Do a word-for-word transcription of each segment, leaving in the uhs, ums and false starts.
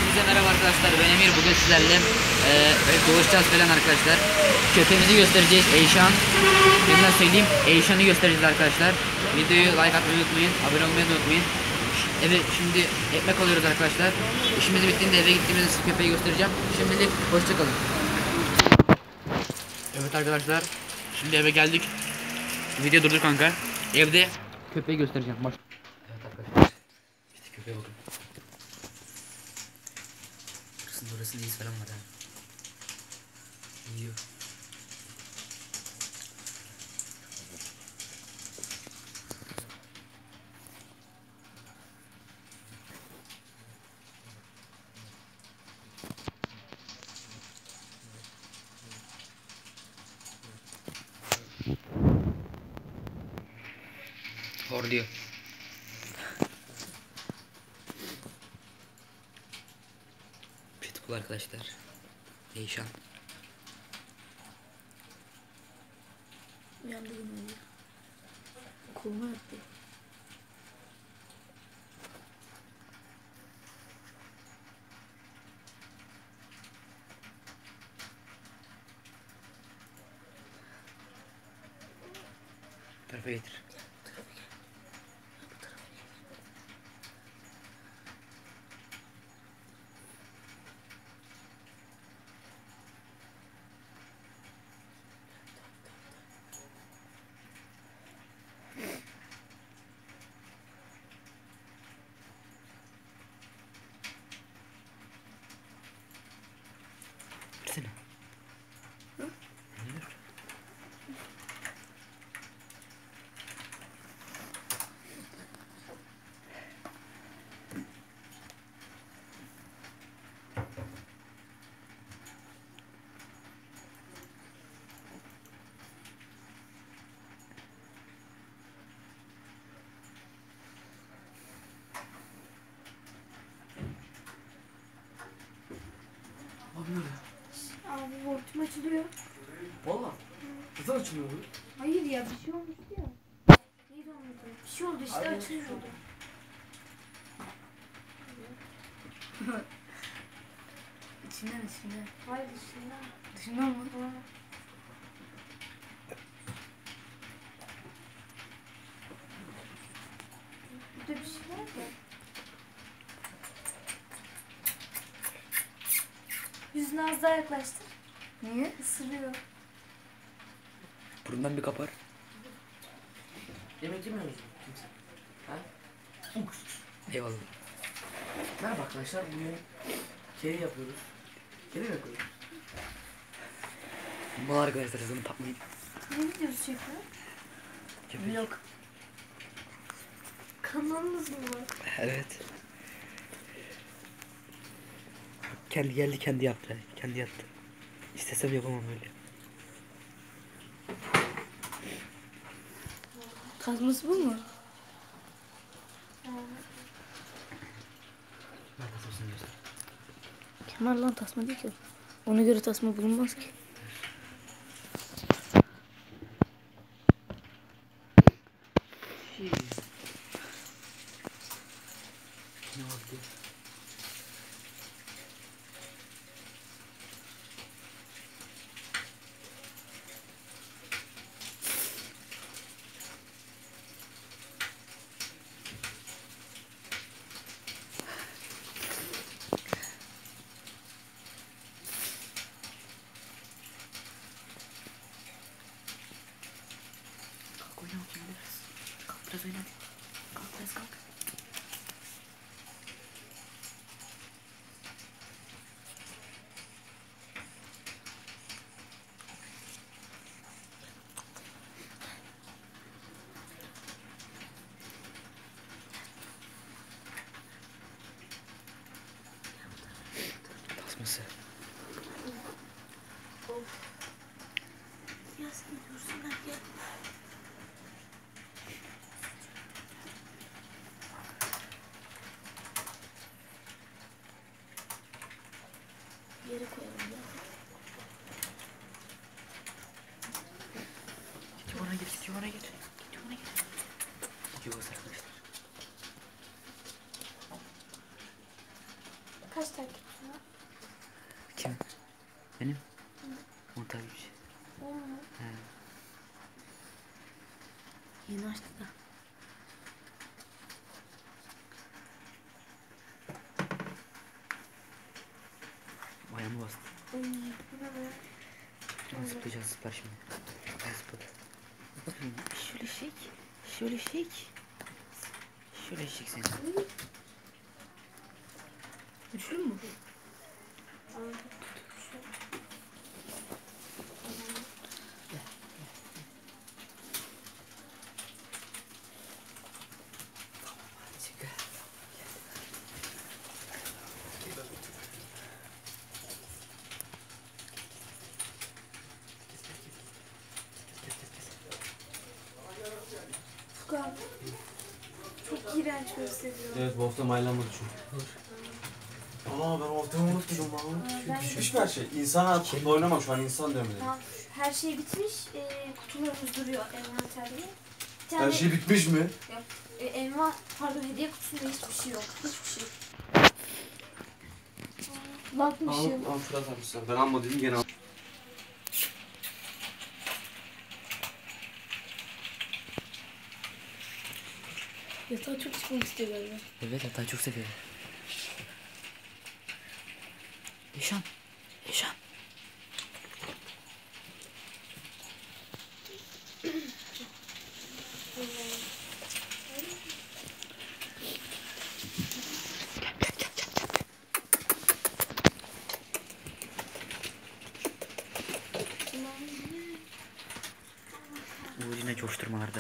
Hepinize merhaba arkadaşlar, ben Emir. Bugün sizlerle e, dolaşacağız falan arkadaşlar. Köpeğimizi göstereceğiz, Eyşan. Şimdiden söyleyeyim, Eyşan'ı göstereceğiz arkadaşlar. Videoyu like atmayı unutmayın, abone olmayı da unutmayın. Evet, şimdi ekmek alıyoruz arkadaşlar. İşimiz bittiğinde eve gittiğimizde size köpeği göstereceğim. Şimdilik hoşçakalın. Evet arkadaşlar, şimdi eve geldik. Video durdur kanka. Evde köpeği göstereceğim. Baş evet arkadaşlar, işte köpeğe bakın. Burasında orasında iz falan var ha. Yiyor. Horluyor. Pitbull arkadaşlar. Eyşan. Uyandı yine. Koluma yattı. Bu tarafa getir. Versene. Hı? Ne? Abi nerede? Abi hortum açılıyor. Valla. Nasıl açılıyor bu? Hayır ya, bir şey olmuştu ya. Neydi olmadı? Bir şey oldu işte, Abi, açılıyordu. İçinden içinden. Hayır, dışından. Dışından mı? Ha. Burada bir şey var ya. Yüzünü az daha yaklaştır. Niye? Isırıyor. Burundan bir kapar. Yemek yemiyor musun kimse? Ha? Eyvallah. Merhaba arkadaşlar, bugün kedi yapıyoruz. Kedi mi yapıyoruz? Bu arkadaşlar bunu takmayın. Ne videosu çekiyor? Köpek. Vlog. Kanalınız mı var? Evet. Kendi geldi, kendi yaptı. Kendi yaptı. İstesem yapamam öyle. Tasması bu mu? Ben tasmasını göster. Kemal lan, tasma değil ki. Ona göre tasma bulunmaz ki. Ne oldu? Kalk oyna bakayım biraz. Kalk biraz oyna. Kalk biraz kalk. Tasması. Ya sen dursunlar gel. Yere koyalım ya. Git ona git, git ona git. Git ona git. Gidiyoruz arkadaşlar. kaç takipçi var? Kim? Benim? on takipçi. on mu? He. Yeni açtı da. Ayağımı bastı. Ay, bu ne be? Nasıl zıplayacağız zıplar şimdi. Hadi zıpla. Şöyle şek. Şöyle şek. Şöyle şek sen. Güçlü mü? Çık. Furkan. Çok iğrenç gösteriyor. Evet, bu hafta maylanmadı çünkü. Aa, ben ortamı unutmuşum lan. ben- Düşmüş mü her şey? İnsan hayatı kutu oynama, şu an insan diyorum dedim. Tamam. Her şey bitmiş. E, kutularımız duruyor envanterde. Bir Her tane şey bitmiş mi? e, envan, pardon hediye kutusunda hiçbir şey yok. Hiçbir şey. Bakmışım. Al, al Fırat almışlar. Ben alma dedim, gene al. Yatağa çok çıkmak istiyor galiba. Evet hatta çok seviyorum. Eşan. Eşan. Bu yine coşturmalarda.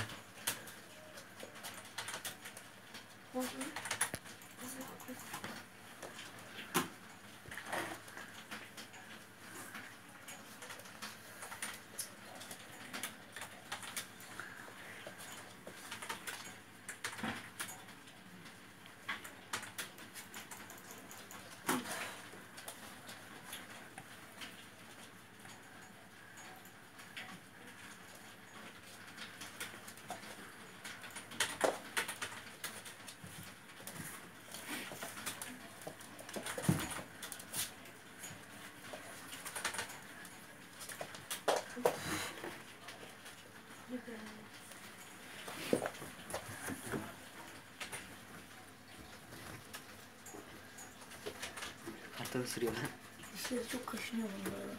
Kartal ısırıyor lan. Dişleri çok kaşınıyor bunlara.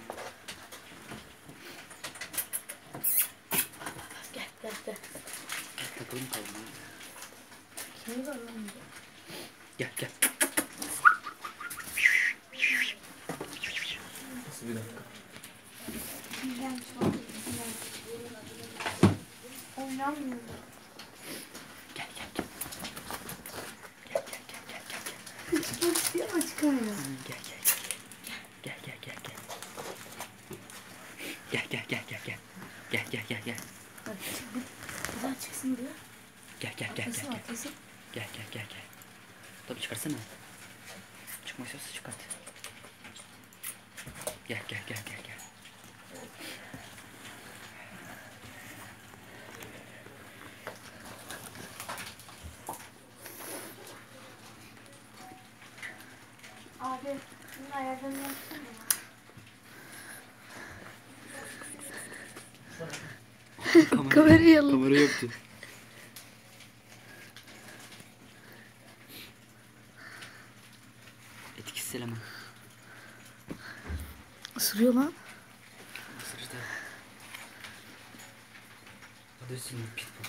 Gel gel gel. Takılım kaldı. Kimi var lan burada? Gel gel. Nasıl bir dakika? İğrenç var. İğrenç. Oynanmıyor. Gel gel gel. Gel gel gel gel gel. gel. Çıkmak istiyor ama çıkamıyor. Gel gel gel. Gel gel gel gel gel. Gel gel gel gel gel. Gel gel gel gel. Bak çık bir. Bir daha çıksın diyor. Gel gel gel Arkası gel var, gel. arkası. Gel gel gel gel. Tabii çıkarsana. Çıkmak istiyorsa çıkart. Gel gel gel gel gel. Abi bunun ayarlarını yapsana. Kamerayı alın. Kamera yoktu. Etkisiz eleman. Isırıyor lan. Isırır da. Adı üstünde pitbull.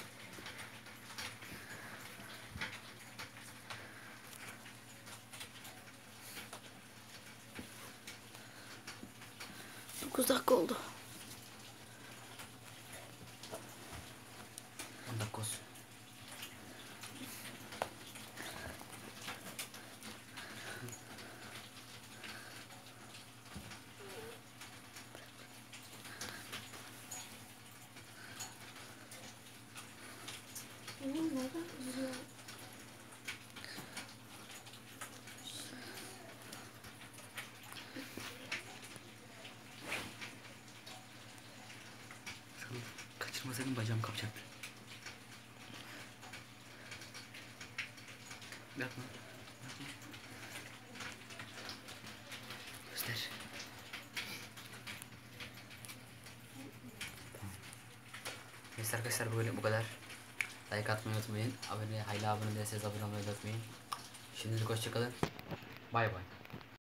dokuz dakika oldu. on dakika olsun. Oğlum neden üzülüyor? Sana kaçırmasaydım bacağım kapacaktı. Yapma. Neyse arkadaşlar böyle bu kadar. Like atmayı unutmayın. Abone, hayli abone değilseniz abone olmayı unutmayın. Şimdilik hoşçakalın. Bay bay.